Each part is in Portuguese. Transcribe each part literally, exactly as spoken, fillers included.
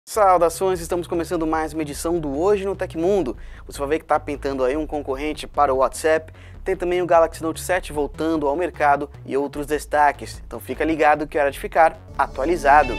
Saudações, estamos começando mais uma edição do Hoje no Tecmundo. Você vai ver que está pintando aí um concorrente para o WhatsApp, tem também o Galaxy Note sete voltando ao mercado e outros destaques. Então fica ligado que é hora de ficar atualizado.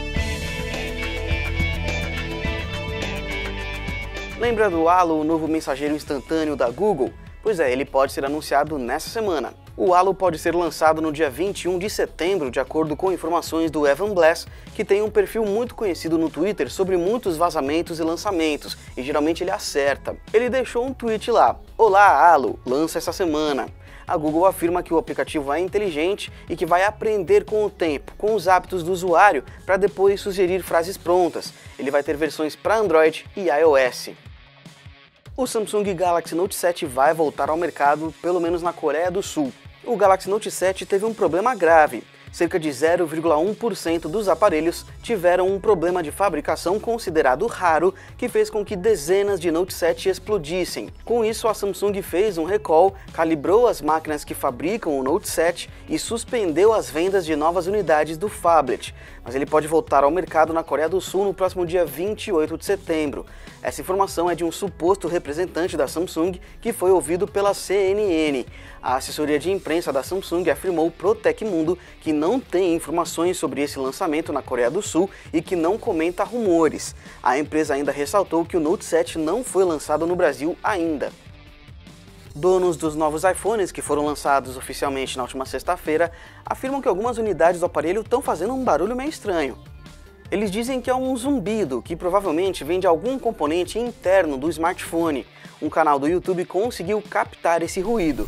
Lembra do Halo, o novo mensageiro instantâneo da Google? Pois é, ele pode ser anunciado nessa semana. O Halo pode ser lançado no dia vinte e um de setembro, de acordo com informações do Evan Blass, que tem um perfil muito conhecido no Twitter sobre muitos vazamentos e lançamentos, e geralmente ele acerta. Ele deixou um tweet lá: "Olá Halo, lança essa semana." A Google afirma que o aplicativo é inteligente e que vai aprender com o tempo, com os hábitos do usuário, para depois sugerir frases prontas. Ele vai ter versões para Android e iOS. O Samsung Galaxy Note sete vai voltar ao mercado, pelo menos na Coreia do Sul. O Galaxy Note sete teve um problema grave. Cerca de zero vírgula um por cento dos aparelhos tiveram um problema de fabricação considerado raro que fez com que dezenas de Note sete explodissem. Com isso, a Samsung fez um recall, calibrou as máquinas que fabricam o Note sete e suspendeu as vendas de novas unidades do phablet. Mas ele pode voltar ao mercado na Coreia do Sul no próximo dia vinte e oito de setembro. Essa informação é de um suposto representante da Samsung que foi ouvido pela C N N. A assessoria de imprensa da Samsung afirmou pro Tecmundo que não tem informações sobre esse lançamento na Coreia do Sul e que não comenta rumores. A empresa ainda ressaltou que o Note sete não foi lançado no Brasil ainda. Donos dos novos iPhones que foram lançados oficialmente na última sexta-feira afirmam que algumas unidades do aparelho estão fazendo um barulho meio estranho. Eles dizem que é um zumbido, que provavelmente vem de algum componente interno do smartphone. Um canal do YouTube conseguiu captar esse ruído.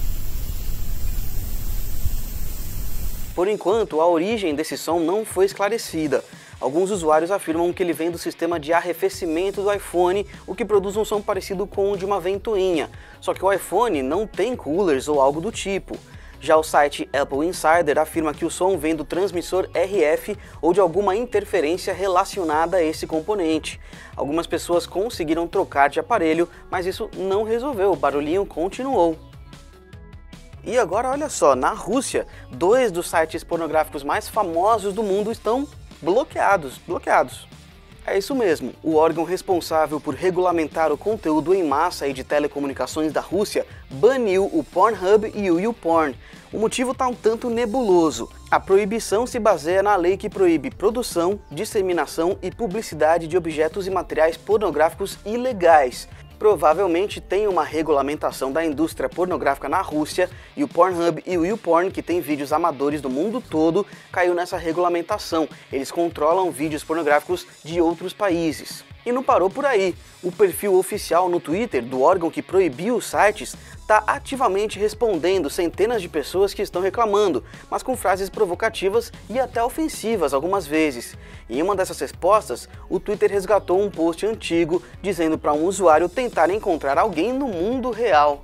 Por enquanto, a origem desse som não foi esclarecida. Alguns usuários afirmam que ele vem do sistema de arrefecimento do iPhone, o que produz um som parecido com o de uma ventoinha. Só que o iPhone não tem coolers ou algo do tipo. Já o site Apple Insider afirma que o som vem do transmissor R F ou de alguma interferência relacionada a esse componente. Algumas pessoas conseguiram trocar de aparelho, mas isso não resolveu, o barulhinho continuou. E agora olha só, na Rússia, dois dos sites pornográficos mais famosos do mundo estão bloqueados, bloqueados. É isso mesmo, o órgão responsável por regulamentar o conteúdo em massa e de telecomunicações da Rússia baniu o Pornhub e o YouPorn. O motivo está um tanto nebuloso. A proibição se baseia na lei que proíbe produção, disseminação e publicidade de objetos e materiais pornográficos ilegais. Provavelmente tem uma regulamentação da indústria pornográfica na Rússia e o Pornhub e o YouPorn, que tem vídeos amadores do mundo todo, caiu nessa regulamentação. Eles controlam vídeos pornográficos de outros países. E não parou por aí. O perfil oficial no Twitter do órgão que proibiu os sites está ativamente respondendo centenas de pessoas que estão reclamando, mas com frases provocativas e até ofensivas algumas vezes. Em uma dessas respostas, o Twitter resgatou um post antigo dizendo para um usuário tentar encontrar alguém no mundo real.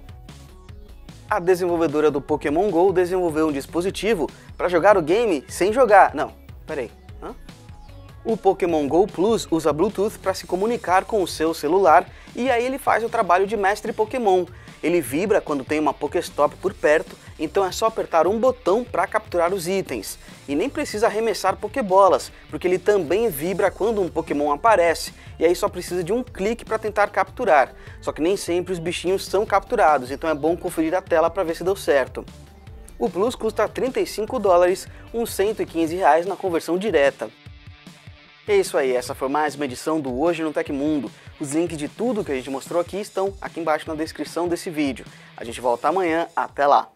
A desenvolvedora do Pokémon Go desenvolveu um dispositivo para jogar o game sem jogar. Não, peraí. Hã? O Pokémon Go Plus usa Bluetooth para se comunicar com o seu celular e aí ele faz o trabalho de mestre Pokémon. Ele vibra quando tem uma Pokéstop por perto, então é só apertar um botão para capturar os itens. E nem precisa arremessar Pokébolas, porque ele também vibra quando um Pokémon aparece, e aí só precisa de um clique para tentar capturar. Só que nem sempre os bichinhos são capturados, então é bom conferir a tela para ver se deu certo. O Plus custa trinta e cinco dólares, uns cento e quinze reais na conversão direta. É isso aí, essa foi mais uma edição do Hoje no Tecmundo. Os links de tudo que a gente mostrou aqui estão aqui embaixo na descrição desse vídeo. A gente volta amanhã, até lá!